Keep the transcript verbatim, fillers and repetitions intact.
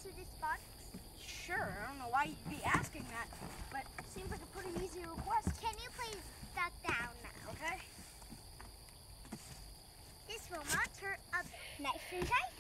to this box? Sure, I don't know why you'd be asking that, but it seems like a pretty easy request. Can you please duck down now? Okay. This will not hurt up nice and tight.